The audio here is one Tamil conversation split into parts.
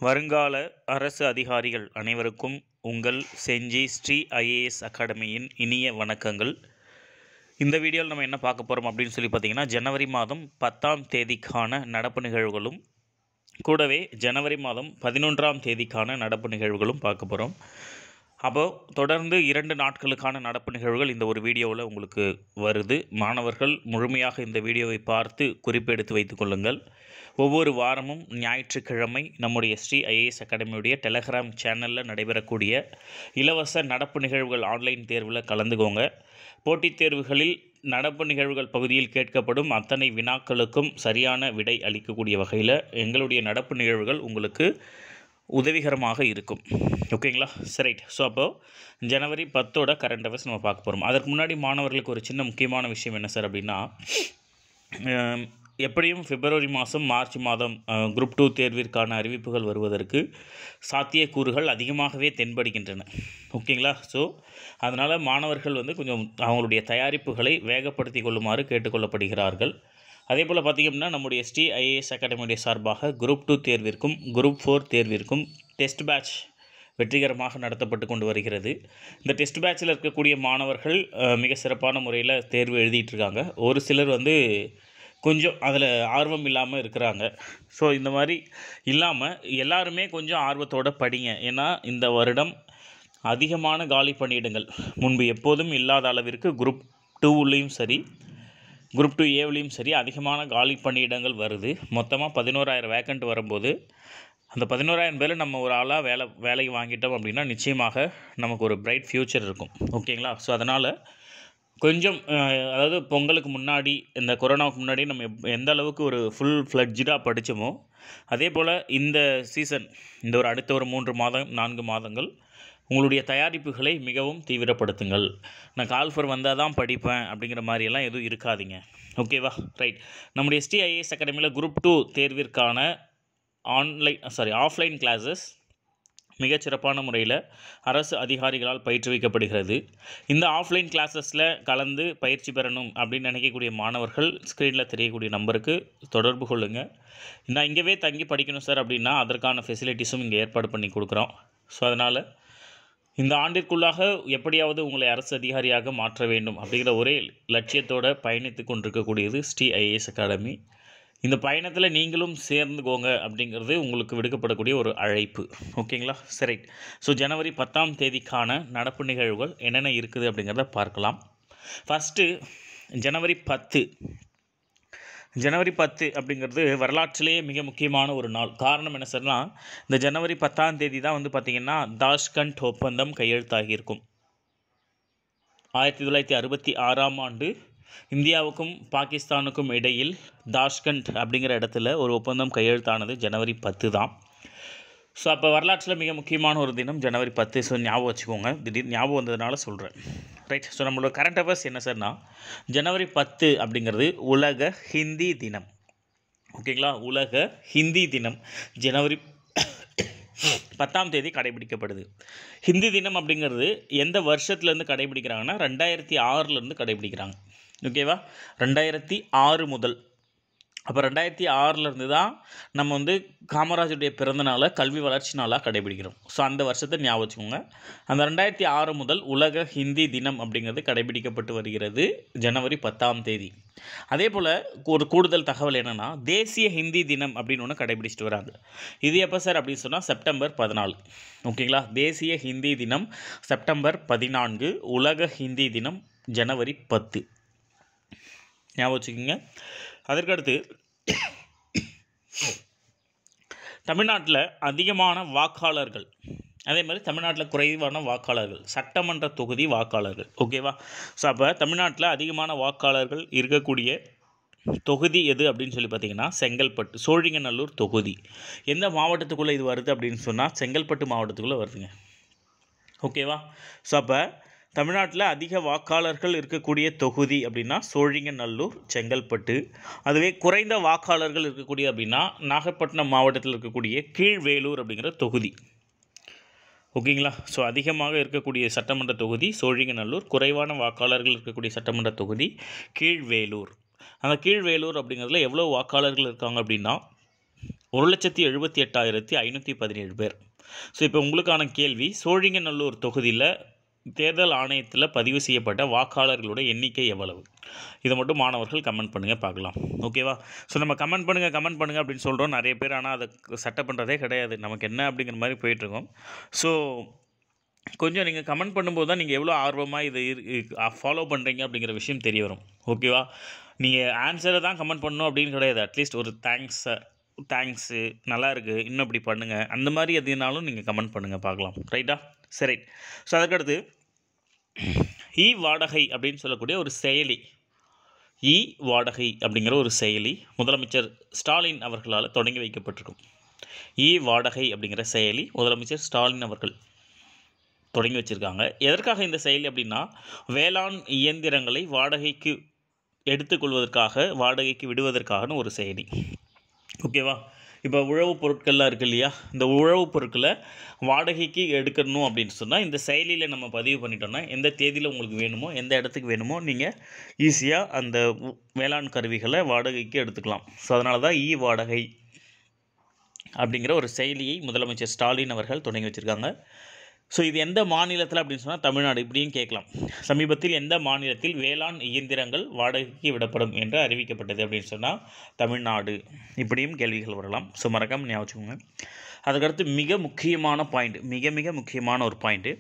வருங்கால அரசு அதிகாரிகள் அனைவருக்கும் உங்கள் செஞ்சி ஸ்ரீ ஐஏஎஸ் அகாடமியின் இனிய வணக்கங்கள். இந்த வீடியோவில் நம்ம என்ன பார்க்க போகிறோம் அப்படின்னு சொல்லி பார்த்தீங்கன்னா, ஜனவரி மாதம் 10ஆம் தேதிக்கான நடப்பு நிகழ்வுகளும் கூடவே ஜனவரி மாதம் 11ஆம் தேதிக்கான நடப்பு நிகழ்வுகளும் பார்க்க போகிறோம். அப்போது தொடர்ந்து 2 நாட்களுக்கான நடப்பு நிகழ்வுகள் இந்த ஒரு வீடியோவில் உங்களுக்கு வருது. மாணவர்கள் முழுமையாக இந்த வீடியோவை பார்த்து குறிப்பெடுத்து வைத்துக் கொள்ளுங்கள். ஒவ்வொரு வாரமும் ஞாயிற்றுக்கிழமை நம்முடைய ஸ்ரீ ஐஏஎஸ் அகாடமியுடைய டெலகிராம் சேனலில் நடைபெறக்கூடிய இலவச நடப்பு நிகழ்வுகள் ஆன்லைன் தேர்வில் கலந்துக்கோங்க. போட்டித் தேர்வுகளில் நடப்பு நிகழ்வுகள் பகுதியில் கேட்கப்படும் அத்தனை வினாக்களுக்கும் சரியான விடை அளிக்கக்கூடிய வகையில் எங்களுடைய நடப்பு நிகழ்வுகள் உங்களுக்கு உதவிகரமாக இருக்கும். ஓகேங்களா? சரி. ஸோ அப்போது ஜனவரி 10 கரண்ட் அஃபேர்ஸ் நம்ம பார்க்க போகிறோம். அதற்கு முன்னாடி மாணவர்களுக்கு ஒரு சின்ன முக்கியமான விஷயம் என்ன சார் அப்படின்னா, எப்படியும் பிப்ரவரி மாதம் மார்ச் மாதம் குரூப் 2 தேர்விற்கான அறிவிப்புகள் வருவதற்கு சாத்தியக்கூறுகள் அதிகமாகவே தென்படுகின்றன. ஓகேங்களா? ஸோ அதனால் மாணவர்கள் கொஞ்சம் அவங்களுடைய தயாரிப்புகளை வேகப்படுத்தி கொள்ளுமாறு கேட்டுக்கொள்ளப்படுகிறார்கள். அதே போல் பார்த்திங்கன்னா, நம்முடைய ஸ்ரீ ஐஏஎஸ் அகாடமியுடைய சார்பாக குரூப் 2 தேர்விற்கும் குரூப் 4 தேர்விற்கும் டெஸ்ட் பேட்ச் வெற்றிகரமாக நடத்தப்பட்டு கொண்டு வருகிறது. இந்த டெஸ்ட் பேட்சில் இருக்கக்கூடிய மாணவர்கள் மிக சிறப்பான முறையில் தேர்வு எழுதிட்டுருக்காங்க. ஒரு சிலர் கொஞ்சம் அதில் ஆர்வம் இல்லாமல் இருக்கிறாங்க. ஸோ இந்த மாதிரி இல்லாமல் எல்லாருமே கொஞ்சம் ஆர்வத்தோடு படிங்க. ஏன்னா இந்த வருடம் அதிகமான காலி பணியிடங்கள் முன்பு எப்போதும் இல்லாத அளவிற்கு குரூப் 2லேயும் சரி குரூப் 2 ஏவிலையும் சரி அதிகமான காலி பணியிடங்கள் வருது. மொத்தமாக 11,000 வேக்கண்ட் வரும்போது அந்த 11,000 பேரில் நம்ம ஒரு ஆளாக வேலைக்கு வாங்கிட்டோம் அப்படின்னா நிச்சயமாக நமக்கு ஒரு பிரைட் ஃப்யூச்சர் இருக்கும். ஓகேங்களா? ஸோ அதனால் கொஞ்சம் அதாவது பொங்கலுக்கு முன்னாடி இந்த கொரோனாவுக்கு முன்னாடி நம்ம எந்த அளவுக்கு ஒரு ஃபுல் ஃப்ளட்ஜாக படித்தோமோ அதே போல் இந்த சீசன் இந்த அடுத்த ஒரு 3 மாதம் 4 மாதங்கள் உங்களுடைய தயாரிப்புகளை மிகவும் தீவிரப்படுத்துங்கள். நான் கால்ஃபர் வந்தால் தான் படிப்பேன் அப்படிங்கிற மாதிரியெல்லாம் எதுவும் இருக்காதீங்க. ஓகேவா? ரைட். நம்முடைய ஸ்ரீ ஐஏஎஸ் அகாடமியில் குரூப் 2 தேர்விற்கான ஆஃப்லைன் கிளாஸஸ் மிகச்சிறப்பான முறையில் அரசு அதிகாரிகளால் பயிற்றுவிக்கப்படுகிறது. இந்த ஆஃப்லைன் கிளாஸஸில் கலந்து பயிற்சி பெறணும் அப்படின்னு நினைக்கக்கூடிய மாணவர்கள் ஸ்க்ரீனில் தெரியக்கூடிய நம்பருக்கு தொடர்பு கொள்ளுங்கள். நான் இங்கேவே தங்கி படிக்கணும் சார் அப்படின்னா அதற்கான ஃபெசிலிட்டிஸும் இங்கே ஏற்பாடு பண்ணி கொடுக்குறோம். ஸோ அதனால் இந்த ஆண்டிற்குள்ளாக எப்படியாவது உங்களை அரசு அதிகாரியாக மாற்ற வேண்டும் அப்படிங்கிற ஒரே லட்சியத்தோடு பயணித்து கொண்டிருக்கக்கூடியது ஸ்ரீ ஐஏஎஸ் அகாடமி. இந்த பயணத்தில் நீங்களும் சேர்ந்துக்கோங்க அப்படிங்கிறது உங்களுக்கு விடுக்கப்படக்கூடிய ஒரு அழைப்பு. ஓகேங்களா? சரி. ஸோ ஜனவரி 10ஆம் தேதிக்கான நடப்பு நிகழ்வுகள் என்னென்ன இருக்குது அப்படிங்கிறத பார்க்கலாம். ஃபஸ்ட்டு ஜனவரி 10 அப்படிங்கிறது வரலாற்றிலேயே மிக முக்கியமான ஒரு நாள். காரணம் என்ன சார்னா, இந்த ஜனவரி 10ஆம் தேதி தான் பார்த்திங்கன்னா தாஷ்கண்ட் ஒப்பந்தம் கையெழுத்தாகியிருக்கும். 1966ஆம் ஆண்டு இந்தியாவுக்கும் பாகிஸ்தானுக்கும் இடையில் தாஷ்கண்ட் அப்படிங்கிற இடத்துல ஒரு ஒப்பந்தம் கையெழுத்தானது ஜனவரி 10 தான். ஸோ அப்போ வரலாற்றில் மிக முக்கியமான ஒரு தினம் ஜனவரி 10. ஸோ ஞாபகம் வச்சுக்கோங்க. திடீர்னு ஞாபகம் வந்ததுனால சொல்கிறேன். ரைட். ஸோ நம்மளோட கரண்ட் அஃபேர்ஸ் என்ன சார்னா, ஜனவரி 10 அப்படிங்கிறது உலக ஹிந்தி தினம். ஓகேங்களா? உலக ஹிந்தி தினம் ஜனவரி 10ஆம் தேதி கடைபிடிக்கப்படுது. ஹிந்தி தினம் அப்படிங்கிறது எந்த வருஷத்துலேருந்து கடைபிடிக்கிறாங்கன்னா 2006லேருந்து கடைபிடிக்கிறாங்க. ஓகேவா? 2006 முதல். அப்போ 2006லேருந்து தான் நம்ம காமராஜருடைய பிறந்த நாளை கல்வி வளர்ச்சி நாளாக கடைபிடிக்கிறோம். ஸோ அந்த வருஷத்தை ஞாபகம் வச்சுக்கோங்க. அந்த 2006 முதல் உலக ஹிந்தி தினம் அப்படிங்கிறது கடைபிடிக்கப்பட்டு வருகிறது ஜனவரி 10ஆம் தேதி. அதே போல் ஒரு கூடுதல் தகவல் என்னென்னா, தேசிய ஹிந்தி தினம் அப்படின்னு ஒன்று கடைபிடிச்சிட்டு வராங்க. இது எப்போ சார் அப்படின்னு சொன்னால் செப்டம்பர் 14. ஓகேங்களா? தேசிய ஹிந்தி தினம் செப்டம்பர் 14, உலக ஹிந்தி தினம் ஜனவரி 10. ஞாபகம் வச்சுக்கோங்க. அதற்கடுத்து தமிழ்நாட்டில் அதிகமான வாக்காளர்கள், அதே மாதிரி தமிழ்நாட்டில் குறைவான வாக்காளர்கள், சட்டமன்ற தொகுதி வாக்காளர்கள். ஓகேவா? ஸோ அப்போ தமிழ்நாட்டில் அதிகமான வாக்காளர்கள் இருக்கக்கூடிய தொகுதி எது அப்படின்னு சொல்லி பார்த்தீங்கன்னா செங்கல்பட்டு, சோழிங்கநல்லூர் தொகுதி. எந்த மாவட்டத்துக்குள்ளே இது வருது அப்படின்னு சொன்னால் செங்கல்பட்டு மாவட்டத்துக்குள்ளே வருதுங்க. ஓகேவா? ஸோ அப்போ தமிழ்நாட்டில் அதிக வாக்காளர்கள் இருக்கக்கூடிய தொகுதி அப்படின்னா சோழிங்கநல்லூர், செங்கல்பட்டு. அதுவே குறைந்த வாக்காளர்கள் இருக்கக்கூடிய அப்படின்னா நாகப்பட்டினம் மாவட்டத்தில் இருக்கக்கூடிய கீழ்வேலூர் அப்படிங்கிற தொகுதி. ஓகேங்களா? ஸோ அதிகமாக இருக்கக்கூடிய சட்டமன்ற தொகுதி சோழிங்கநல்லூர், குறைவான வாக்காளர்கள் இருக்கக்கூடிய சட்டமன்ற தொகுதி கீழ்வேலூர். அந்த கீழ்வேலூர் அப்படிங்கிறதுல எவ்வளோ வாக்காளர்கள் இருக்காங்க அப்படின்னா 1,78,517 பேர். ஸோ இப்போ உங்களுக்கான கேள்வி, சோழிங்கநல்லூர் தொகுதியில் தேர்தல் ஆணையத்தில் பதிவு செய்யப்பட்ட வாக்காளர்களோட எண்ணிக்கை எவ்வளவு? இதை மட்டும் மாணவர்கள் கமெண்ட் பண்ணுங்கள், பார்க்கலாம். ஓகேவா? ஸோ நம்ம கமெண்ட் பண்ணுங்கள் அப்படின்னு சொல்கிறோம் நிறைய பேர், ஆனால் அதை சட்டை பண்ணுறதே கிடையாது. நமக்கு என்ன அப்படிங்கிற மாதிரி போயிட்டுருக்கோம். ஸோ கொஞ்சம் நீங்கள் கமெண்ட் பண்ணும்போது தான் நீங்கள் எவ்வளோ ஆர்வமாக இதை ஃபாலோ பண்ணுறீங்க அப்படிங்கிற விஷயம் தெரிய வரும். ஓகேவா? நீங்கள் ஆன்சரை தான் கமெண்ட் பண்ணணும் அப்படின்னு கிடையாது. அட்லீஸ்ட் ஒரு தேங்க்ஸு, நல்லா இருக்குது, இன்னும் இப்படி பண்ணுங்கள், அந்த மாதிரி எதுனாலும் நீங்கள் கமெண்ட் பண்ணுங்கள், பார்க்கலாம். ரைட்டா? சரி. ஸோ அதுக்கடுத்து வாடகை அப்படின்னு சொல்லக்கூடிய ஒரு செயலி, வாடகை அப்படிங்கிற ஒரு செயலி முதலமைச்சர் ஸ்டாலின் அவர்களால் தொடங்கி வைக்கப்பட்டிருக்கும். வாடகை அப்படிங்கிற செயலி முதலமைச்சர் ஸ்டாலின் அவர்கள் தொடங்கி வச்சுருக்காங்க. எதற்காக இந்த செயலி அப்படின்னா, வேளாண் இயந்திரங்களை வாடகைக்கு எடுத்துக்கொள்வதற்காக, வாடகைக்கு விடுவதற்கான ஒரு செயலி. ஓகேவா? இப்போ உழவு பொருட்கள்லாம் இருக்குது இல்லையா, இந்த உழவு பொருட்களை வாடகைக்கு எடுக்கணும் அப்படின்னு சொன்னால் இந்த செயலியில் நம்ம பதிவு பண்ணிட்டோம்னா, எந்த தேதியில் உங்களுக்கு வேணுமோ, எந்த இடத்துக்கு வேணுமோ நீங்கள் ஈஸியாக அந்த வேளாண் கருவிகளை வாடகைக்கு எடுத்துக்கலாம். ஸோ அதனால தான் வாடகை அப்படிங்கிற ஒரு செயலியை முதலமைச்சர் ஸ்டாலின் அவர்கள் தொடங்கி வச்சுருக்காங்க. ஸோ இது எந்த மாநிலத்தில் அப்படின்னு சொன்னால் தமிழ்நாடு. இப்படியும் கேட்கலாம், சமீபத்தில் எந்த மாநிலத்தில் வேளாண் இயந்திரங்கள் வாடகைக்கு விடப்படும் என்று அறிவிக்கப்பட்டது அப்படின்னு சொன்னால் தமிழ்நாடு. இப்படியும் கேள்விகள் வரலாம். ஸோ மறக்காம ஞாபகம் வச்சுக்கோங்க. அதுக்கடுத்து மிக முக்கியமான பாயிண்ட், மிக முக்கியமான ஒரு பாயிண்ட்டு,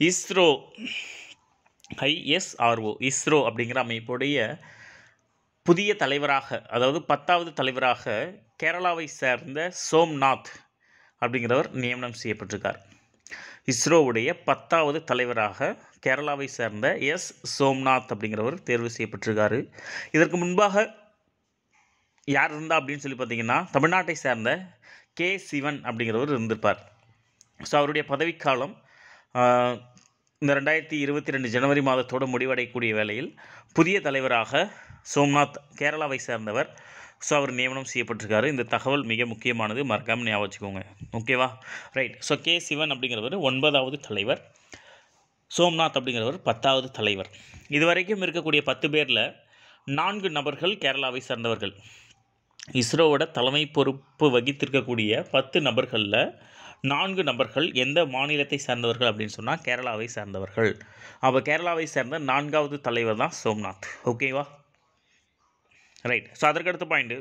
இஸ்ரோ அப்படிங்கிற அமைப்புடைய புதிய தலைவராக, அதாவது 10வது தலைவராக கேரளாவை சேர்ந்த சோம்நாத் அப்படிங்கிறவர் நியமனம் செய்யப்பட்டிருக்கார். இஸ்ரோவுடைய 10வது தலைவராக கேரளாவை சேர்ந்த சோம்நாத் அப்படிங்கிறவர் தேர்வு செய்யப்பட்டிருக்காரு. இதற்கு முன்பாக யார் இருந்தா அப்படின்னு சொல்லி பார்த்தீங்கன்னா, தமிழ்நாட்டை சேர்ந்த கே சிவன் அப்படிங்கிறவர் இருந்திருப்பார். ஸோ அவருடைய பதவிக்காலம் இந்த 2022 ஜனவரி மாதத்தோடு முடிவடையக்கூடிய வேளையில் புதிய தலைவராக சோம்நாத் கேரளாவை சேர்ந்தவர், ஸோ அவர் நியமனம் செய்யப்பட்டிருக்காரு. இந்த தகவல் மிக முக்கியமானது, மறக்காமல் ஞாபகம் வச்சுக்கோங்க. ஓகேவா? ரைட். ஸோ கே சிவன் அப்படிங்கிறவர் 9வது தலைவர், சோம்நாத் அப்படிங்கிறவர் 10வது தலைவர். இதுவரைக்கும் இருக்கக்கூடிய 10 பேரில் 4 நபர்கள் கேரளாவை சேர்ந்தவர்கள். இஸ்ரோவோட தலைமை பொறுப்பு வகித்திருக்கக்கூடிய 10 நபர்களில் 4 நபர்கள் எந்த மாநிலத்தை சேர்ந்தவர்கள் அப்படின்னு சொன்னால் கேரளாவை சேர்ந்தவர்கள். அப்போ கேரளாவை சேர்ந்த 4வது தலைவர் தான் சோம்நாத். ஓகேவா? ரைட். ஸோ அதற்கடுத்த பாயிண்ட்டு,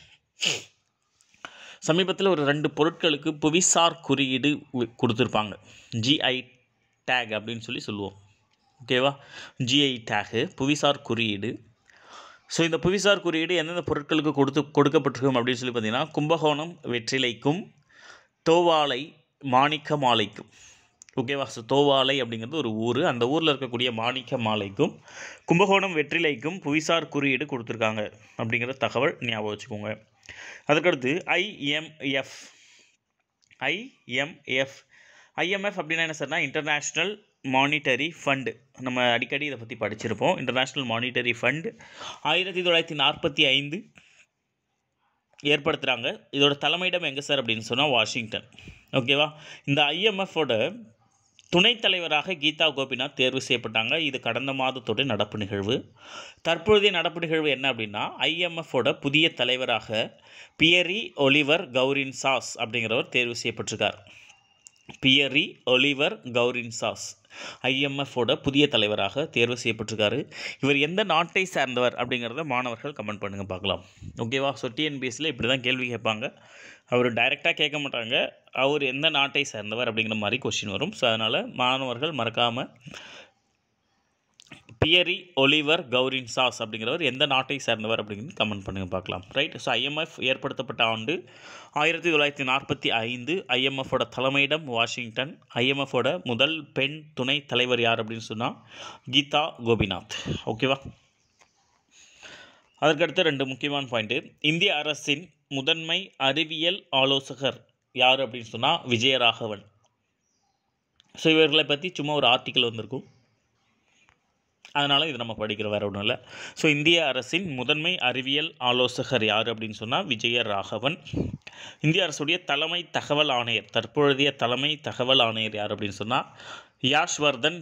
சமீபத்தில் ஒரு 2 பொருட்களுக்கு புவிசார் குறியீடு கொடுத்துருப்பாங்க. ஜிஐ டேக் அப்படின்னு சொல்லுவோம். ஓகேவா? ஜிஐ டேகு புவிசார் குறியீடு. ஸோ இந்த புவிசார் குறியீடு எந்தெந்த பொருட்களுக்கு கொடுக்கப்பட்டிருக்கும் அப்படின்னு சொல்லி பார்த்தீங்கன்னா, கும்பகோணம் வெற்றிலைக்கும் தோவாளை மாணிக்க மாலைக்கும். ஓகேவா? ஸோ தோவாளை அப்படிங்கிறது ஒரு ஊர், அந்த ஊரில் இருக்கக்கூடிய மாணிக்க மாலைக்கும் கும்பகோணம் வெற்றிலைக்கும் புவிசார் குறியீடு கொடுத்துருக்காங்க அப்படிங்கிற தகவல் ஞாபகம் வச்சுக்கோங்க. அதுக்கடுத்து ஐஎம்எஃப் அப்படின்னா என்ன சார்னா, இன்டர்நேஷ்னல் மானிட்டரி ஃபண்டு. நம்ம அடிக்கடி இதை பற்றி படிச்சிருப்போம். இன்டர்நேஷ்னல் மானிட்டரி ஃபண்டு 1945 ஏற்படுத்துகிறாங்க. இதோட தலைமையிடம் எங்கே சார் அப்படின்னு சொன்னால் வாஷிங்டன். ஓகேவா? இந்த ஐஎம்எஃபோட துணைத் தலைவராக கீதா கோபிநாத் தேர்வு செய்யப்பட்டாங்க. இது கடந்த மாதத்தோட நடப்பு நிகழ்வு. தற்பொழுதைய நடப்பு நிகழ்வு என்ன அப்படின்னா, ஐஎம்எஃபோட புதிய தலைவராக பியரி ஒலிவர் கௌரின்சாஸ் அப்படிங்கிறவர் தேர்வு செய்யப்பட்டிருக்கார். பியரி ஒலிவர் கௌரின்சாஸ் ஐஎம்எஃபோட புதிய தலைவராக தேர்வு செய்யப்பட்டிருக்காரு. இவர் எந்த நாட்டை சேர்ந்தவர் அப்படிங்கிறத மாணவர்கள் கமெண்ட் பண்ணுங்கள், பார்க்கலாம். ஓகேவா? ஸோ டிஎன்பிஎஸ்சியில் இப்படி தான் கேள்வி கேட்பாங்க. அவர் டைரெக்டாக கேட்க மாட்டாங்க, அவர் எந்த நாட்டை சேர்ந்தவர் அப்படிங்கிற மாதிரி கொஸ்டின் வரும். ஸோ அதனால் மாணவர்கள் மறக்காமல் பியரி ஒலிவர் கௌரின்சாஸ் அப்படிங்கிறவர் எந்த நாட்டை சேர்ந்தவர் அப்படிங்கிறது கமெண்ட் பண்ணுங்கள், பார்க்கலாம். ரைட். ஸோ ஐஎம்எஃப் ஏற்படுத்தப்பட்ட ஆண்டு 1945. ஐஎம்எஃபோட தலைமையிடம் வாஷிங்டன். ஐஎம்எஃபோட முதல் பெண் துணை தலைவர் யார் அப்படின்னு சொன்னால் கீதா கோபிநாத். ஓகேவா? அதற்கடுத்து 2 முக்கியமான பாயிண்ட்டு, இந்திய அரசின் முதன்மை அறிவியல் ஆலோசகர் யார் அப்படின்னு சொன்னால் விஜயராகவன். ஸோ இவர்களை பற்றி சும்மா ஒரு ஆர்டிக்கல் வந்திருக்கும், அதனால் இது நம்ம படிக்கிற வேறு ஒன்றும் இல்லை. ஸோ இந்திய அரசின் முதன்மை அறிவியல் ஆலோசகர் யார் அப்படின்னு சொன்னால் விஜயராகவன். இந்திய அரசுடைய தலைமை தகவல் ஆணையர், தற்பொழுதைய தலைமை தகவல் ஆணையர் யார் அப்படின்னு சொன்னால் யாஷ்வர்தன்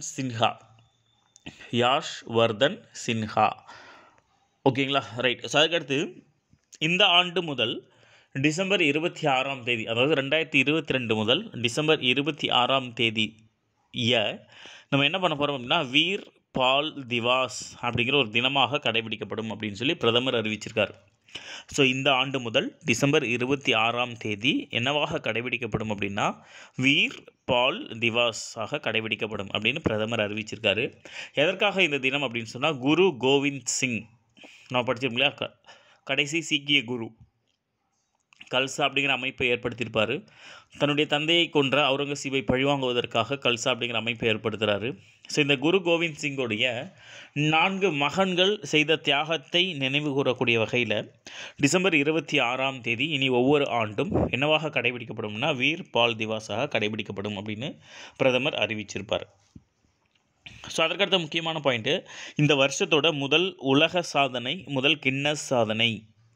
சின்ஹா. ஓகேங்களா? ரைட். ஸோ அதுக்கடுத்து இந்த ஆண்டு முதல் டிசம்பர் 26ஆம் தேதி, அதாவது 2022 முதல் டிசம்பர் 26ஆம் தேதி நம்ம என்ன பண்ண போகிறோம் அப்படின்னா வீர் பால் திவாஸ் அப்படிங்கிற ஒரு தினமாக கடைபிடிக்கப்படும் அப்படின்னு சொல்லி பிரதமர் அறிவிச்சிருக்கார். ஸோ இந்த ஆண்டு முதல் டிசம்பர் 26ஆம் தேதி என்னவாக கடைபிடிக்கப்படும் அப்படின்னா வீர் பால் திவாஸாக கடைபிடிக்கப்படும் அப்படின்னு பிரதமர் அறிவிச்சிருக்காரு. எதற்காக இந்த தினம் அப்படின்னு சொன்னால் குரு கோவிந்த் சிங் நான் படிச்சிருக்கோம் இல்லையா, கடைசி சீக்கிய குரு கல்சா அப்படிங்கிற அமைப்பை ஏற்படுத்தியிருப்பார். தன்னுடைய தந்தையை கொன்ற அவுரங்கசீபை பழிவாங்குவதற்காக கல்சா அப்படிங்கிற அமைப்பை ஏற்படுத்துகிறாரு. ஸோ இந்த குரு கோவிந்த் சிங்கோடைய 4 மகன்கள் செய்த தியாகத்தை நினைவு கூறக்கூடிய வகையில் டிசம்பர் 26ஆம் தேதி இனி ஒவ்வொரு ஆண்டும் என்னவாக கடைபிடிக்கப்படும்னா வீர் பால் திவாஸாக கடைபிடிக்கப்படும் அப்படின்னு பிரதமர் அறிவிச்சிருப்பார். ஸோ அதற்கடுத்த முக்கியமான பாயிண்ட்டு, இந்த வருஷத்தோட முதல் உலக சாதனை, முதல் கின்னஸ் சாதனை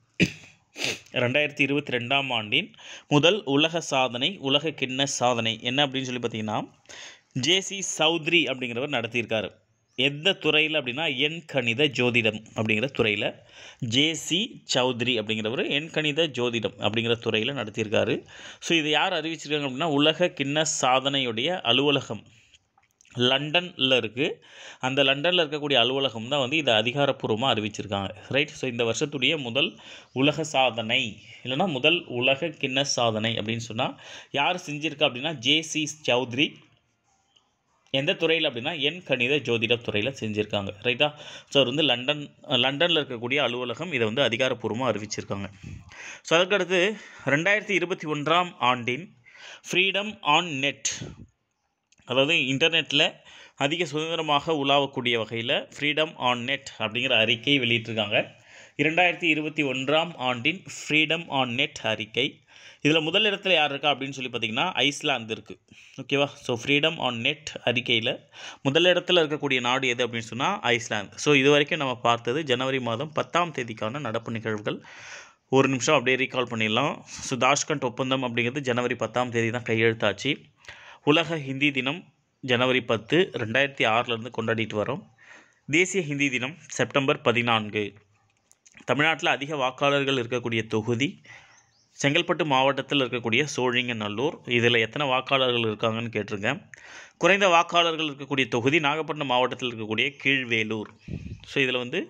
2022ஆம் ஆண்டின் முதல் உலக சாதனை, உலக கின்னஸ் சாதனை என்ன அப்படின்னு சொல்லி பார்த்தீங்கன்னா ஜேசி சௌத்ரி அப்படிங்கிறவர் நடத்தியிருக்காரு. எந்த துறையில் அப்படின்னா எண்கணித ஜோதிடம் அப்படிங்கிற துறையில் ஜேசி சௌத்ரி அப்படிங்கிறவர் எண்கணித ஜோதிடம் அப்படிங்கிற துறையில் நடத்தியிருக்காரு. ஸோ இதை யார் அறிவிச்சிருக்காங்க அப்படின்னா உலக கின்னஸ் சாதனையுடைய அலுவலகம் லண்டனில் இருக்குது. அந்த லண்டனில் இருக்கக்கூடிய அலுவலகம் தான் வந்து இதை அதிகாரப்பூர்வமாக அறிவிச்சிருக்காங்க. ரைட். ஸோ இந்த வருஷத்துடைய முதல் உலக சாதனை இல்லைனா முதல் உலக கின்னஸ் சாதனை அப்படின்னு சொன்னால் யார் செஞ்சுருக்கா அப்படின்னா ஜேசி சௌத்ரி. எந்த துறையில் அப்படின்னா எண்கணித ஜோதிட துறையில் செஞ்சுருக்காங்க. ரைட்டா. ஸோ அவர் வந்து லண்டனில் இருக்கக்கூடிய அலுவலகம் இதை வந்து அதிகாரப்பூர்வமாக அறிவிச்சிருக்காங்க. ஸோ அதுக்கடுத்து 2021ஆம் ஆண்டின் ஃப்ரீடம் ஆன் நெட், அதாவது இன்டர்நெட்டில் அதிக சுதந்திரமாக உலாவக்கூடிய வகையில் ஃப்ரீடம் ஆன் நெட் அப்படிங்கிற அறிக்கை வெளியிட்டிருக்காங்க. 2021ஆம் ஆண்டின் ஃப்ரீடம் ஆன் நெட் அறிக்கை. இதில் முதல் இடத்துல யார் இருக்கா அப்படின்னு சொல்லி பார்த்திங்கன்னா ஐஸ்லாந்து இருக்குது. ஓகேவா. ஸோ ஃப்ரீடம் ஆன் நெட் அறிக்கையில் முதல் இடத்துல இருக்கக்கூடிய நாடு எது அப்படின்னு சொன்னால் ஐஸ்லாந்து. ஸோ இது வரைக்கும் நம்ம பார்த்தது ஜனவரி மாதம் 10ஆம் தேதிக்கான நடப்பு நிகழ்வுகள். ஒரு நிமிஷம் அப்படியே ரீகால் பண்ணிடலாம். ஸோ தாஷ்கண்ட் ஒப்பந்தம் அப்படிங்கிறது ஜனவரி 10ஆம் தேதி தான் கையெழுத்தாச்சு. உலக ஹிந்தி தினம் ஜனவரி 10, 2006 கொண்டாடிட்டு வரோம். தேசிய ஹிந்தி தினம் செப்டம்பர் 14. தமிழ்நாட்டில் அதிக வாக்காளர்கள் இருக்கக்கூடிய தொகுதி செங்கல்பட்டு மாவட்டத்தில் இருக்கக்கூடிய சோழிங்கநல்லூர். இதில் எத்தனை வாக்காளர்கள் இருக்காங்கன்னு கேட்டிருக்கேன். குறைந்த வாக்காளர்கள் இருக்கக்கூடிய தொகுதி நாகப்பட்டினம் மாவட்டத்தில் இருக்கக்கூடிய கீழ்வேலூர். ஸோ இதில் வந்து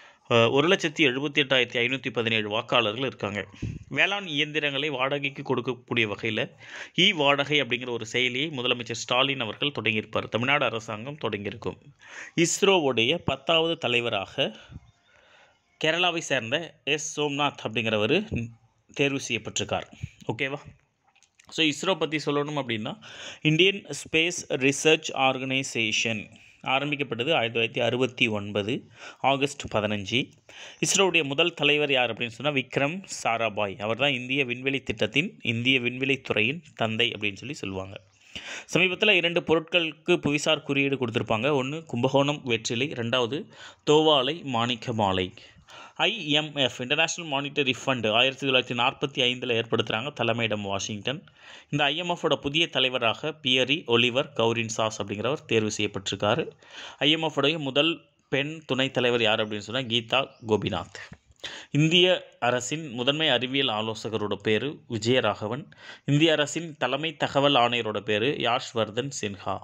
1,78,517 வாக்காளர்கள் இருக்காங்க. வேளாண் இயந்திரங்களை வாடகைக்கு கொடுக்கக்கூடிய வகையில் வாடகை அப்படிங்கிற ஒரு செயலியை முதலமைச்சர் ஸ்டாலின் அவர்கள் தொடங்கியிருப்பார். தமிழ்நாடு அரசாங்கம் தொடங்கியிருக்கும். இஸ்ரோவுடைய 10வது தலைவராக கேரளாவை சேர்ந்த எஸ் சோம்நாத் அப்படிங்கிறவர் தேர்வு செய்யப்பட்டிருக்கார். ஓகேவா. ஸோ இஸ்ரோ பற்றி சொல்லணும் அப்படின்னா இந்தியன் ஸ்பேஸ் ரிசர்ச் ஆர்கனைசேஷன் ஆரம்பிக்கப்பட்டது 1969 ஆகஸ்ட் 15. இஸ்ரோவுடைய முதல் தலைவர் யார் அப்படின்னு சொன்னால் விக்ரம் சாராபாய். அவர் தான் இந்திய விண்வெளி திட்டத்தின், இந்திய விண்வெளித்துறையின் தந்தை அப்படின்னு சொல்லி சொல்லுவாங்க. சமீபத்தில் 2 பொருட்களுக்கு புவிசார் குறியீடு கொடுத்துருப்பாங்க. ஒன்று கும்பகோணம் வெற்றிலை, 2வது தோவாலை மாணிக்க மாலை. IMF இன்டர்நேஷ்னல் மானிட்டரி ஃபண்ட் 1945 ஏற்படுத்துகிறாங்க. தலைமையிடம் வாஷிங்டன். இந்த IMFோட புதிய தலைவராக பியரி ஒலிவர் கௌரின்சாஸ் அப்படிங்கிறவர் தேர்வு செய்யப்பட்டிருக்காரு. IMFோடைய முதல் பெண் துணைத் தலைவர் யார் அப்படின்னு சொன்னால் கீதா கோபிநாத். இந்திய அரசின் முதன்மை அறிவியல் ஆலோசகரோட பேர் விஜயராகவன். இந்திய அரசின் தலைமை தகவல் ஆணையரோட பேர் யாஷ்வர்தன் சின்ஹா.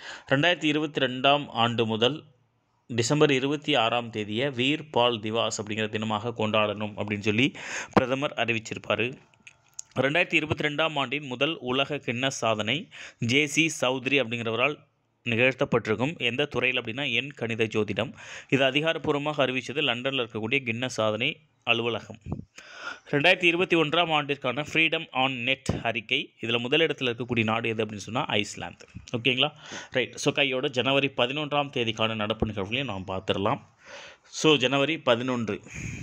2022ஆம் ஆண்டு முதல் டிசம்பர் 26ஆம் தேதியை வீர் பால் திவாஸ் அப்படிங்கிற தினமாக கொண்டாடணும் அப்படின்னு சொல்லி பிரதமர் அறிவிச்சிருப்பார். 2022ஆம் ஆண்டின் முதல் உலக கின்னஸ் சாதனை ஜேசி சௌத்ரி அப்படிங்கிறவரால் நிகழ்த்தப்பட்டிருக்கும். எந்த துறையில் அப்படின்னா எண்கணித ஜோதிடம். இது அதிகாரப்பூர்வமாக அறிவித்தது லண்டனில் இருக்கக்கூடிய கின்னஸ் சாதனை அலுவலகம். 2021ஆம் ஆண்டிற்கான ஃப்ரீடம் ஆன் நெட் அறிக்கை. இதில் முதலிடத்தில் இருக்கக்கூடிய நாடு எது அப்படின்னு சொன்னால் ஐஸ்லாந்து. ஓகேங்களா. ரைட். ஸோ கையோட ஜனவரி 11ஆம் தேதிக்கான நடப்பு நிகழ்வுகளையும் நாம் பார்த்துடலாம். ஸோ ஜனவரி 11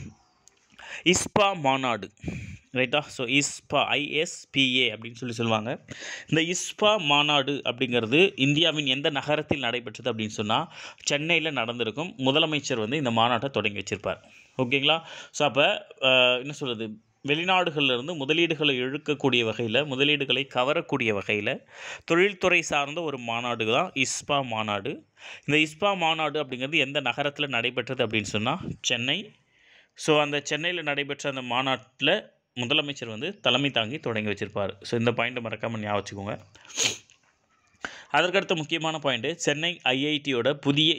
இஸ்பா மாநாடு. ரைட்டா. ஸோ ISPA அப்படின்னு சொல்லுவாங்க. இந்த இஸ்பா மாநாடு அப்படிங்கிறது இந்தியாவின் எந்த நகரத்தில் நடைபெற்றது அப்படின்னு சொன்னால் சென்னையில் நடந்திருக்கும். முதலமைச்சர் வந்து இந்த மாநாட்டை தொடங்கி வச்சுருப்பார். ஓகேங்களா. ஸோ அப்போ என்ன சொல்கிறது, வெளிநாடுகளிலிருந்து முதலீடுகளை இழுக்கக்கூடிய வகையில், முதலீடுகளை கவரக்கூடிய வகையில் தொழில்துறை சார்ந்த ஒரு மாநாடு தான் இஸ்பா மாநாடு. இந்த இஸ்பா மாநாடு அப்படிங்கிறது எந்த நகரத்தில் நடைபெற்றது அப்படின்னு சொன்னால் சென்னை. ஸோ அந்த சென்னையில் நடைபெற்ற அந்த மாநாட்டில் முதலமைச்சர் வந்து தலைமை தாங்கி தொடங்கி வச்சிருப்பார். ஸோ இந்த பாயிண்ட்டை மறக்காமல் ஞாபகம் வச்சுக்கோங்க. அதற்கடுத்த முக்கியமான பாயிண்ட்டு சென்னை ஐஐடியோட புதிய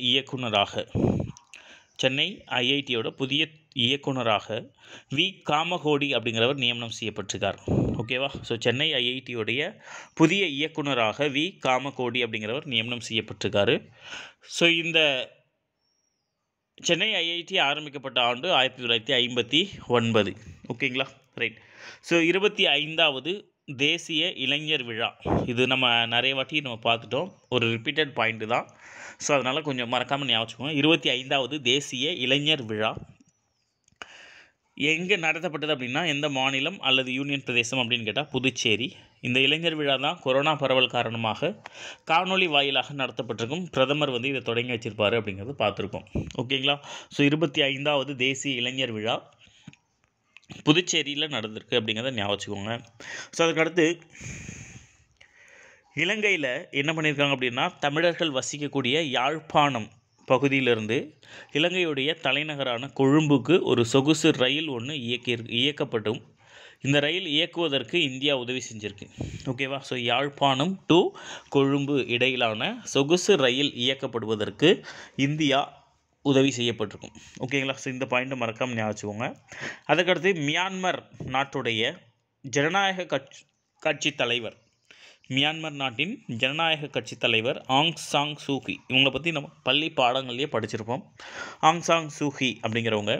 இயக்குனராக வி காமகோடி அப்படிங்கிறவர் நியமனம் செய்யப்பட்டிருக்கார். ஓகேவா? ஸோ சென்னை ஐஐடியோடைய புதிய இயக்குனராக வி காமகோடி அப்படிங்கிறவர் நியமனம் செய்யப்பட்டிருக்காரு. ஸோ இந்த சென்னை ஐஐடி ஆரம்பிக்கப்பட்ட ஆண்டு 1959. ஓகேங்களா? ரைட். ஸோ 25வது தேசிய இளைஞர் விழா. இது நம்ம நிறைய வாட்டி பார்த்துட்டோம். ஒரு ரிப்பீட்டட் பாயிண்ட்டு தான். ஸோ அதனால் கொஞ்சம் மறக்காமல் ஞாபகம் வச்சுக்கோங்க. 25வது தேசிய இளைஞர் விழா எங்கே நடத்தப்பட்டது அப்படின்னா, எந்த மாநிலம் அல்லது யூனியன் பிரதேசம் அப்படின்னு கேட்டால் புதுச்சேரி. இந்த இளைஞர் விழா தான் கொரோனா பரவல் காரணமாக காணொலி வாயிலாக நடத்தப்பட்டிருக்கும். பிரதமர் வந்து இதை தொடங்கி வச்சிருப்பார் அப்படிங்கிறது பார்த்துருக்கோம். ஓகேங்களா? ஸோ 25வது தேசிய இளைஞர் விழா புதுச்சேரியில் நடந்திருக்கு அப்படிங்கிறத ஞாபகம் வச்சுக்கோங்க. ஸோ அதுக்கடுத்து இலங்கையில் என்ன பண்ணியிருக்காங்க அப்படின்னா, தமிழர்கள் வசிக்கக்கூடிய யாழ்ப்பாணம் பகுதியிலிருந்து இலங்கையுடைய தலைநகரான கொழும்புக்கு ஒரு சொகுசு ரயில் ஒன்று இயக்கப்பட்டும் இந்த ரயில் இயக்குவதற்கு இந்தியா உதவி செஞ்சுருக்கு. ஓகேவா? ஸோ யாழ்ப்பாணம் டு கொழும்பு இடையிலான சொகுசு ரயில் இயக்கப்படுவதற்கு இந்தியா உதவி செய்யப்பட்டிருக்கும். ஓகேங்களா? ஸோ இந்த பாயிண்ட்டை மறக்காமல் ஞாபகம் வச்சுக்கோங்க. அதுக்கடுத்து மியான்மர் நாட்டுடைய ஜனநாயக கட்சி தலைவர், மியான்மர் நாட்டின் ஜனநாயக கட்சி தலைவர் ஆங் சாங் சூகி. இவங்களை பற்றி நம்ம பள்ளி பாடங்கள்லேயே படிச்சிருப்போம். ஆங் சாங் சூகி அப்படிங்கிறவங்க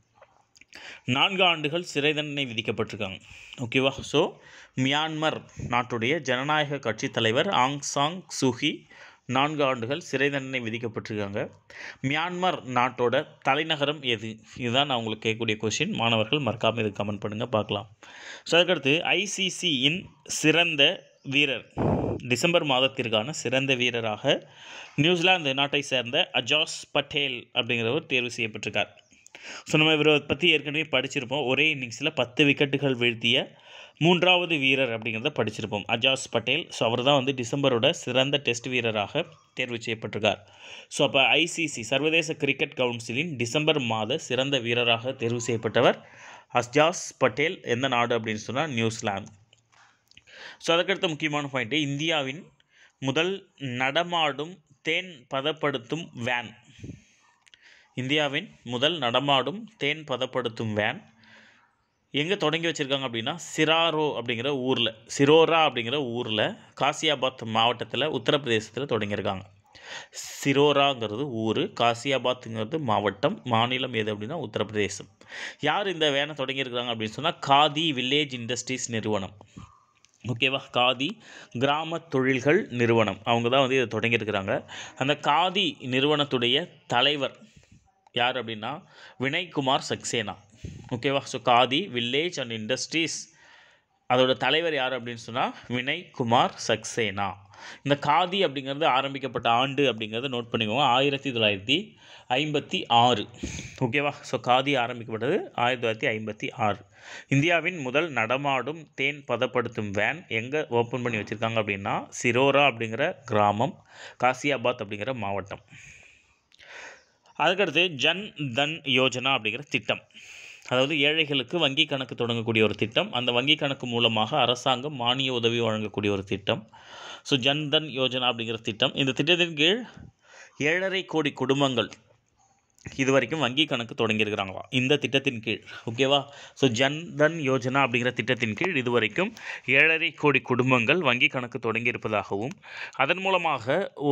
4 ஆண்டுகள் சிறை தண்டனை விதிக்கப்பட்டிருக்காங்க. ஓகேவா? ஸோ மியான்மர் நாட்டுடைய ஜனநாயக கட்சி தலைவர் ஆங் சாங் சூகி 4 ஆண்டுகள் சிறை தண்டனை விதிக்கப்பட்டிருக்காங்க. மியான்மர் நாட்டோட தலைநகரம் எது? இதுதான் நான் உங்களுக்கு கேட்கக்கூடிய கொஷின். மாணவர்கள் மறக்காமல் இது கமெண்ட் பண்ணுங்கள், பார்க்கலாம். ஸோ அதுக்கடுத்து ஐசிசியின் சிறந்த வீரர், டிசம்பர் மாதத்திற்கான சிறந்த வீரராக நியூசிலாந்து நாட்டை சேர்ந்த அஜாஸ் பட்டேல் அப்படிங்கிறவர் தேர்வு செய்யப்பட்டிருக்கார். ஸோ நம்ம இவரை பற்றி ஏற்கனவே படிச்சிருப்போம். ஒரே இன்னிங்ஸில் 10 விக்கெட்டுகள் வீழ்த்திய 3வது வீரர் அப்படிங்கிறத படிச்சிருப்போம், அஜாஸ் பட்டேல். ஸோ அவர் தான் வந்து டிசம்பரோட சிறந்த டெஸ்ட் வீரராக தேர்வு செய்யப்பட்டிருக்கார். ஸோ அப்போ ஐசிசி சர்வதேச கிரிக்கெட் கவுன்சிலின் டிசம்பர் மாத சிறந்த வீரராக தேர்வு செய்யப்பட்டவர் அஜாஸ் பட்டேல். எந்த நாடு அப்படின்னு சொன்னால் நியூசிலாந்து. ஸோ அதுக்கடுத்த முக்கியமான பாயிண்ட்டு, இந்தியாவின் முதல் நடமாடும் தேன் பதப்படுத்தும் வேன். இந்தியாவின் முதல் நடமாடும் தேன் பதப்படுத்தும் வேன் எங்கே தொடங்கி வச்சுருக்காங்க அப்படின்னா, சிரோரா அப்படிங்கிற ஊரில் காசியாபாத் மாவட்டத்தில் உத்தரப்பிரதேசத்தில் தொடங்கியிருக்காங்க. சிரோராங்கிறது ஊர், காசியாபாத்துங்கிறது மாவட்டம், மாநிலம் எது அப்படின்னா உத்தரப்பிரதேசம். யார் இந்த வேனை தொடங்கியிருக்கிறாங்க அப்படின்னு சொன்னால் காதி வில்லேஜ் இண்டஸ்ட்ரீஸ் நிறுவனம். ஓகேவா? காதி கிராம தொழில்கள் நிறுவனம், அவங்க தான் வந்து இதை தொடங்கியிருக்கிறாங்க. அந்த காதி நிறுவனத்துடைய தலைவர் யார் அப்படின்னா வினய்குமார் சக்சேனா. ஓகேவா? So Khadi village and industries அதோட தலைவர் யார் அப்படின்னு சொன்னால் வினய்குமார் சக்சேனா. இந்த காதி அப்படிங்கிறது ஆரம்பிக்கப்பட்ட ஆண்டு அப்படிங்கிறத நோட் பண்ணிக்கோங்க, 1956. ஓகேவா? ஸோ காதி ஆரம்பிக்கப்பட்டது 1956. இந்தியாவின் முதல் நடமாடும் தேன் பதப்படுத்தும் வேன் எங்கே ஓப்பன் பண்ணி வச்சுருக்காங்க அப்படின்னா சிரோரா அப்படிங்கிற கிராமம், காசியாபாத் அப்படிங்கிற மாவட்டம். அதுக்கடுத்து ஜன் தன் யோஜனா அப்படிங்கிற திட்டம், அதாவது ஏழைகளுக்கு வங்கி கணக்கு தொடங்கக்கூடிய ஒரு திட்டம். அந்த வங்கி கணக்கு மூலமாக அரசாங்கம் மானிய உதவி வழங்கக்கூடிய ஒரு திட்டம். ஸோ ஜன்தன் யோஜனா அப்படிங்கிற திட்டம். இந்த திட்டத்தின் கீழ் 7.5 கோடி குடும்பங்கள் இது வரைக்கும் வங்கி கணக்கு தொடங்கியிருக்கிறாங்களாம் இந்த திட்டத்தின் கீழ். ஓகேவா? ஸோ ஜன்தன் யோஜனா அப்படிங்கிற திட்டத்தின் கீழ் இது வரைக்கும் 7.5 கோடி குடும்பங்கள் வங்கி கணக்கு தொடங்கியிருப்பதாகவும் அதன் மூலமாக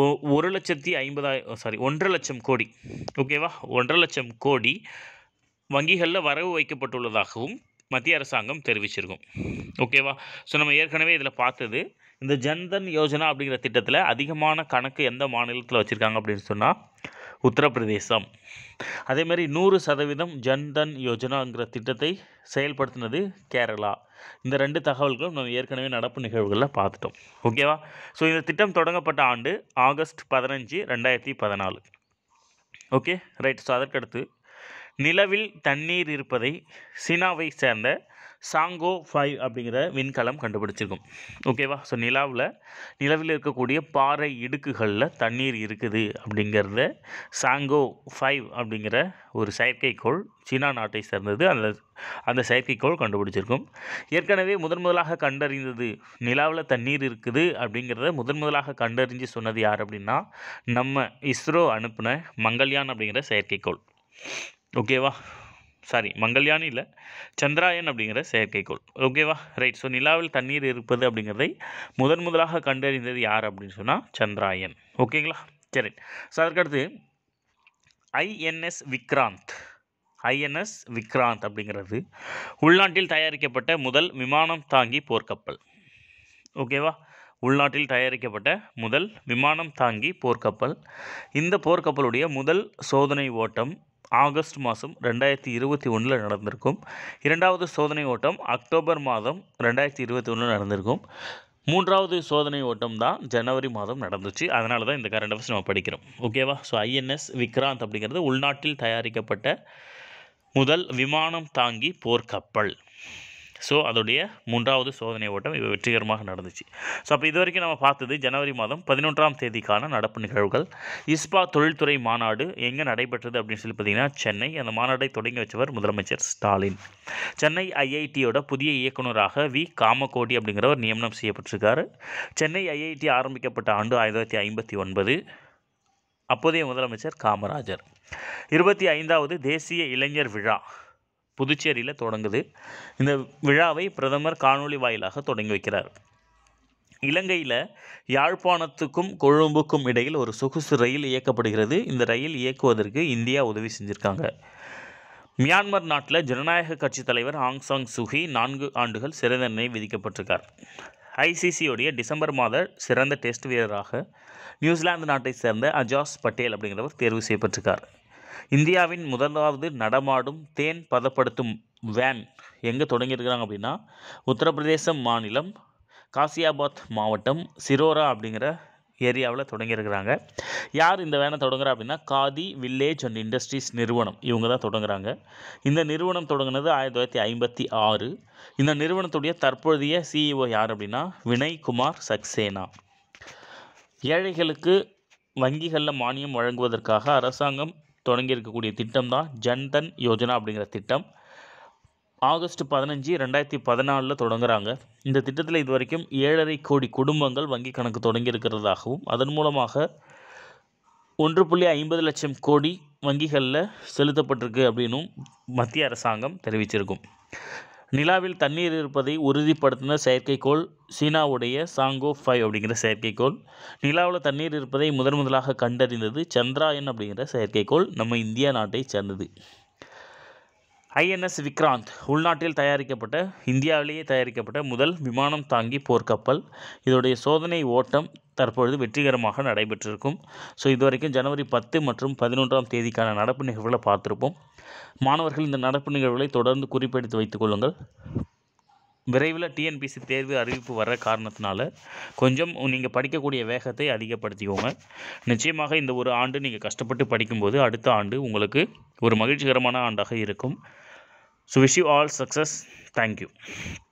1,50,000 லட்சம் கோடி, ஓகேவா, 1.5 லட்சம் கோடி வங்கிகளில் வரவு வைக்கப்பட்டுள்ளதாகவும் மத்திய அரசாங்கம் தெரிவிச்சிருக்கும். ஓகேவா? ஸோ நம்ம ஏற்கனவே இதில் பார்த்தது, இந்த ஜன்தன் யோஜனா அப்படிங்கிற திட்டத்தில் அதிகமான கணக்கு எந்த மாநிலத்தில் வச்சுருக்காங்க அப்படின்னு சொன்னால் உத்தரப்பிரதேசம். அதேமாதிரி 100% ஜன்தன் யோஜனாங்கிற திட்டத்தை செயல்படுத்தினது கேரளா. இந்த 2 தகவல்களும் நம்ம ஏற்கனவே நடப்பு நிகழ்வுகளில் பார்த்துட்டோம். ஓகேவா? ஸோ இந்த திட்டம் தொடங்கப்பட்ட ஆண்டு ஆகஸ்ட் 15, 2014. Okay, right. ஸோ அதற்கடுத்து நிலவில் தண்ணீர் இருப்பதை சீனாவை சேர்ந்த சாங்கோ 5 அப்படிங்கிற விண்கலம் கண்டுபிடிச்சிருக்கும். ஓகேவா? ஸோ நிலவில் இருக்கக்கூடிய பாறை இடுக்குகளில் தண்ணீர் இருக்குது அப்படிங்கிறத சாங்கோ 5 அப்படிங்கிற ஒரு செயற்கைக்கோள் சீனா நாட்டை சேர்ந்தது. அந்த செயற்கைக்கோள் கண்டுபிடிச்சிருக்கும். ஏற்கனவே முதலாக கண்டறிந்தது நிலாவில் தண்ணீர் இருக்குது அப்படிங்கிறத முதலாக கண்டறிஞ்சு சொன்னது யார் அப்படின்னா நம்ம இஸ்ரோ அனுப்பின மங்கள்யான் அப்படிங்கிற செயற்கைக்கோள். ஓகேவா? சாரி, மங்கள்யான் இல்லை, சந்திராயன் அப்படிங்கிற செயற்கைக்கோள். ஓகேவா? ரைட். ஸோ நிலாவில் தண்ணீர் இருப்பது அப்படிங்கிறதை முதலாக கண்டறிந்தது யார் அப்படின்னு சொன்னால் சந்திராயன். ஓகேங்களா? சரி. ஸோ அதற்கடுத்து ஐஎன்எஸ் விக்ராந்த் அப்படிங்கிறது உள்நாட்டில் தயாரிக்கப்பட்ட முதல் விமானம் தாங்கி போர்க்கப்பல். ஓகேவா? உள்நாட்டில் தயாரிக்கப்பட்ட முதல் விமானம் தாங்கி போர்க்கப்பல். இந்த போர்க்கப்பலுடைய முதல் சோதனை ஓட்டம் ஆகஸ்ட் மாதம் 2021 நடந்திருக்கும். இரண்டாவது சோதனை ஓட்டம் அக்டோபர் மாதம் 2021 நடந்திருக்கும். மூன்றாவது சோதனை ஓட்டம் தான் ஜனவரி மாதம் நடந்துச்சு. அதனால தான் இந்த கரண்ட் அஃபேர்ஸ் நம்ம படிக்கிறோம். ஓகேவா? ஸோ ஐஎன்எஸ் விக்ராந்த் அப்படிங்கிறது உள்நாட்டில் தயாரிக்கப்பட்ட முதல் விமானம் தாங்கி போர்க்கப்பல். ஸோ அதோடைய மூன்றாவது சோதனை ஓட்டம் இது வெற்றிகரமாக நடந்துச்சு. ஸோ அப்போ இது வரைக்கும் நம்ம பார்த்தது ஜனவரி மாதம் 11ஆம் தேதிக்கான நடப்பு நிகழ்வுகள். ISPA தொழில்துறை மாநாடு எங்கே நடைபெற்றது அப்படின்னு சொல்லி பார்த்தீங்கன்னா சென்னை. அந்த மாநாட்டை தொடங்கி வச்சவர் முதலமைச்சர் ஸ்டாலின். சென்னை IITயோட புதிய இயக்குநராக காமகோடி அப்படிங்கிறவர் நியமனம் செய்யப்பட்டிருக்காரு. சென்னை IIT ஆரம்பிக்கப்பட்ட ஆண்டு 1959. அப்போதைய முதலமைச்சர் காமராஜர். 25வது தேசிய இளைஞர் விழா புதுச்சேரியில் தொடங்குது. இந்த விழாவை பிரதமர் காணொலி வாயிலாக தொடங்கி வைக்கிறார். இலங்கையில் யாழ்ப்பாணத்துக்கும் கொழும்புக்கும் இடையில் ஒரு சொகுசு ரயில் இயக்கப்படுகிறது. இந்த ரயில் இயக்குவதற்கு இந்தியா உதவி செஞ்சுருக்காங்க. மியான்மர் நாட்டில் ஜனநாயக கட்சி தலைவர் ஆங் சாங் சூகி 4 ஆண்டுகள் சிறை தண்டனை விதிக்கப்பட்டிருக்கார். ICCயோடைய டிசம்பர் மாத சிறந்த டெஸ்ட் வீரராக நியூசிலாந்து நாட்டை சேர்ந்த அஜாஸ் பட்டேல் அப்படிங்கிறவர் தேர்வு செய்யப்பட்டிருக்கார். இந்தியாவின் முதலாவது நடமாடும் தேன் பதப்படுத்தும் வேன் எங்கே தொடங்கியிருக்கிறாங்க அப்படின்னா உத்தரப்பிரதேசம் மாநிலம் காசியாபாத் மாவட்டம் சிரோரா அப்படிங்கிற ஏரியாவில் தொடங்கியிருக்கிறாங்க. யார் இந்த வேனை தொடங்குறா அப்படின்னா காதி வில்லேஜ் அண்ட் இண்டஸ்ட்ரீஸ் நிறுவனம். இவங்க தான் தொடங்குறாங்க. இந்த நிறுவனம் தொடங்கினது 1956. இந்த நிறுவனத்துடைய தற்போதைய CEO யார் அப்படின்னா வினய் குமார் சக்சேனா. ஏழைகளுக்கு வங்கிகளில் மானியம் வழங்குவதற்காக அரசாங்கம் தொடங்கியிருக்கக்கூடிய திட்டம் தான் ஜன்தன் யோஜனா அப்படிங்கிற திட்டம். ஆகஸ்ட் 15, 2014 தொடங்குறாங்க. இந்த திட்டத்தில் இது வரைக்கும் 7.5 கோடி குடும்பங்கள் வங்கி கணக்கு தொடங்கியிருக்கிறதாகவும் அதன் மூலமாக 1.50 லட்சம் கோடி வங்கிகளில் செலுத்தப்பட்டிருக்கு அப்படின்னும் மத்திய அரசாங்கம் தெரிவிச்சிருக்கும். நிலாவில் தண்ணீர் இருப்பதை உறுதிப்படுத்தின செயற்கைக்கோள் சீனாவுடைய சாங்கோ 5 அப்படிங்கிற செயற்கைக்கோள். நிலாவில் தண்ணீர் இருப்பதை முதலாக கண்டறிந்தது சந்திராயன் அப்படிங்கிற செயற்கைக்கோள் நம்ம இந்தியா நாட்டை சேர்ந்தது. ஐஎன்எஸ் விக்ராந்த் உள்நாட்டில் இந்தியாவிலேயே தயாரிக்கப்பட்ட முதல் விமானம் தாங்கி போர்க்கப்பல். இதோடைய சோதனை ஓட்டம் தற்பொழுது வெற்றிகரமாக நடைபெற்றிருக்கும். ஸோ இதுவரைக்கும் ஜனவரி 10 மற்றும் 11ஆம் தேதிக்கான நடப்பு நிகழ்வுகளை பார்த்துருப்போம். மாணவர்கள் இந்த நடப்பு நிகழ்வுகளை தொடர்ந்து குறிப்பெடுத்து வைத்துக் கொள்ளுங்கள். விரைவில் TNPSC தேர்வு அறிவிப்பு வர காரணத்தினால கொஞ்சம் நீங்கள் படிக்கக்கூடிய வேகத்தை அதிகப்படுத்திக்கோங்க. நிச்சயமாக இந்த ஒரு ஆண்டு நீங்கள் கஷ்டப்பட்டு படிக்கும்போது அடுத்த ஆண்டு உங்களுக்கு ஒரு மகிழ்ச்சிகரமான ஆண்டாக இருக்கும். So wish you all success. Thank you.